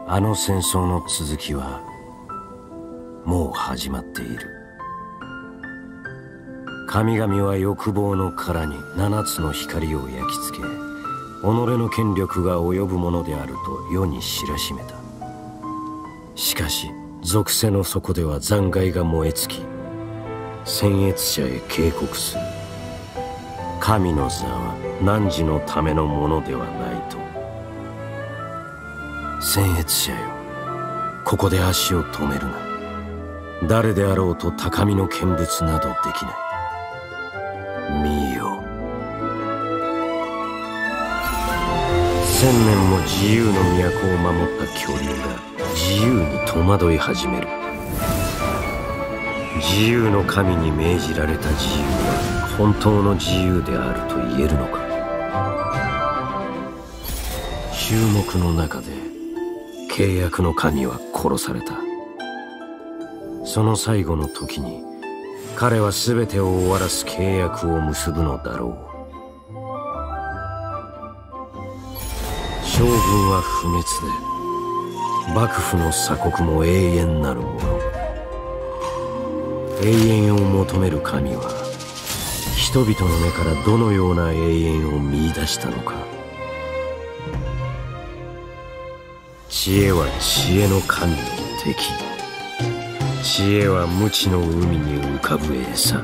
あの戦争の続きはもう始まっている。神々は欲望の殻に7つの光を焼き付け、己の権力が及ぶものであると世に知らしめた。しかし俗世の底では残骸が燃え尽き、僭越者へ警告する。神の座は汝のためのものではないと。僭越者よ、ここで足を止めるな。誰であろうと高みの見物などできない。見よ、1000年も自由の都を守った恐竜が自由に戸惑い始める。自由の神に命じられた自由は本当の自由であると言えるのか。衆目の中で契約の神は殺された。その最後の時に彼は全てを終わらす契約を結ぶのだろう。将軍は不滅で、幕府の鎖国も永遠なるもの。永遠を求める神は人々の目からどのような永遠を見出したのか。知恵は知恵の神の敵。知恵は無知の海に浮かぶ餌。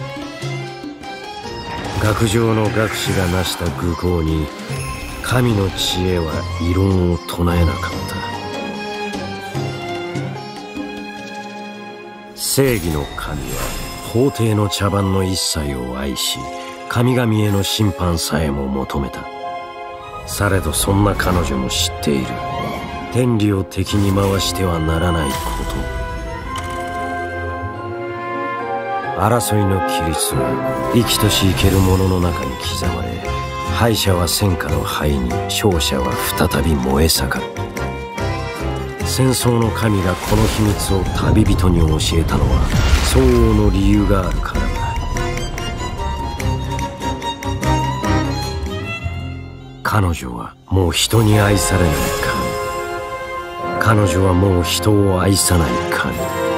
学上の学士が成した愚行に神の知恵は異論を唱えなかった。正義の神は法廷の茶番の一切を愛し、神々への審判さえも求めた。されどそんな彼女も知っている。天理を敵に回してはならないこと。争いの規律は生きとし生けるものの中に刻まれ、敗者は戦火の灰に、勝者は再び燃え盛る。戦争の神がこの秘密を旅人に教えたのは相応の理由があるからだ。彼女はもう人に愛されない神。彼女はもう人を愛さない神。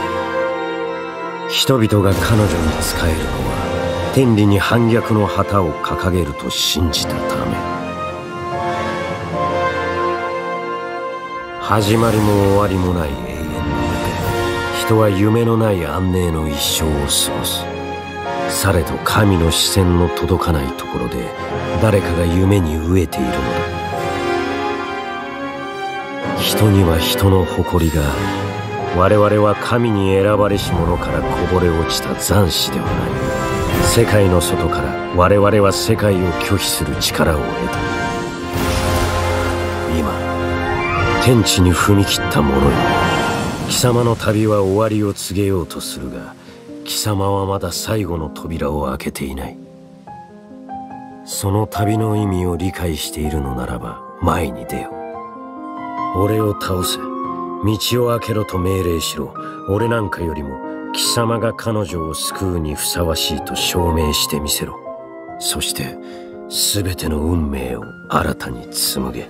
人々が彼女に仕えるのは天理に反逆の旗を掲げると信じたため。始まりも終わりもない永遠の中、人は夢のない安寧の一生を過ごす。されど神の視線の届かないところで誰かが夢に飢えているのだ。人には人の誇りがある。我々は神に選ばれし者からこぼれ落ちた残滓ではない。世界の外から我々は世界を拒否する力を得た。今天地に踏み切った者よ、貴様の旅は終わりを告げようとするが、貴様はまだ最後の扉を開けていない。その旅の意味を理解しているのならば前に出よ。俺を倒せ、道を開けろと命令しろ。俺なんかよりも貴様が彼女を救うにふさわしいと証明してみせろ。そして全ての運命を新たに紡げ。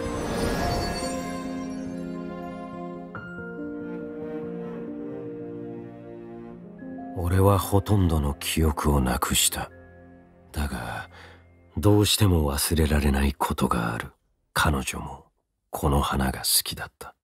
俺はほとんどの記憶をなくした。だがどうしても忘れられないことがある。彼女もこの花が好きだった。